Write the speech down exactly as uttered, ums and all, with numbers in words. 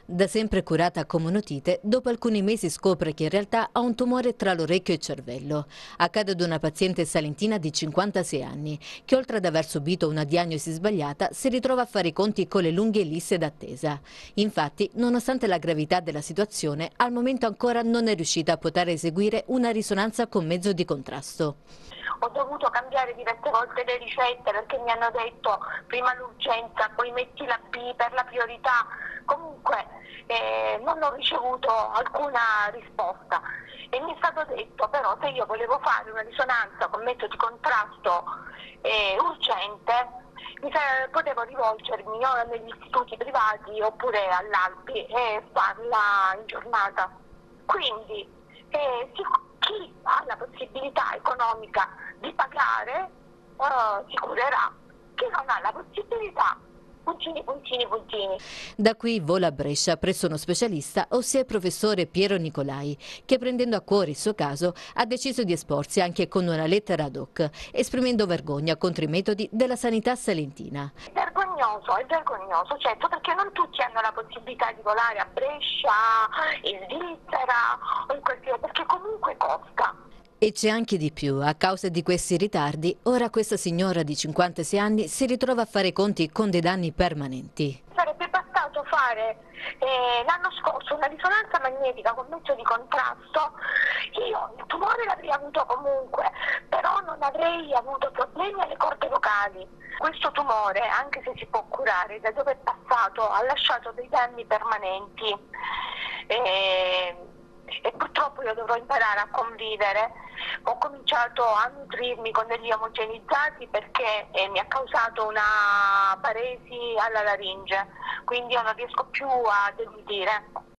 Da sempre curata con monotite, dopo alcuni mesi scopre che in realtà ha un tumore tra l'orecchio e il cervello. Accade ad una paziente salentina di cinquantasei anni, che oltre ad aver subito una diagnosi sbagliata, si ritrova a fare i conti con le lunghe liste d'attesa. Infatti, nonostante la gravità della situazione, al momento ancora non è riuscita a poter eseguire una risonanza con mezzo di contrasto. Ho dovuto cambiare diverse volte le ricette perché mi hanno detto prima l'urgenza, poi metti la B per la priorità. Comunque eh, non ho ricevuto alcuna risposta e mi è stato detto però se io volevo fare una risonanza con metodo di contrasto eh, urgente mi sa- potevo rivolgermi o negli istituti privati oppure all'Alpi e farla in giornata. Quindi eh, chi, chi ha la possibilità economica di pagare eh, si curerà, chi non ha la possibilità puntini puntini puntini. Da qui vola a Brescia presso uno specialista, ossia il professore Piero Nicolai, che prendendo a cuore il suo caso ha deciso di esporsi anche con una lettera ad hoc, esprimendo vergogna contro i metodi della sanità salentina. È vergognoso, è vergognoso, certo, perché non tutti hanno la possibilità di volare a Brescia, in Svizzera o in qualsiasi, perché comunque costa. E c'è anche di più, a causa di questi ritardi, ora questa signora di cinquantasei anni si ritrova a fare i conti con dei danni permanenti. Sarebbe bastato fare eh, l'anno scorso una risonanza magnetica con mezzo di contrasto, io il tumore l'avrei avuto comunque, però non avrei avuto problemi alle corde vocali. Questo tumore, anche se si può curare, da dove è passato ha lasciato dei danni permanenti e, e purtroppo io dovrò imparare a convivere. Ho cominciato a nutrirmi con degli omogenizzati perché eh, mi ha causato una paresi alla laringe, quindi io non riesco più a deglutire.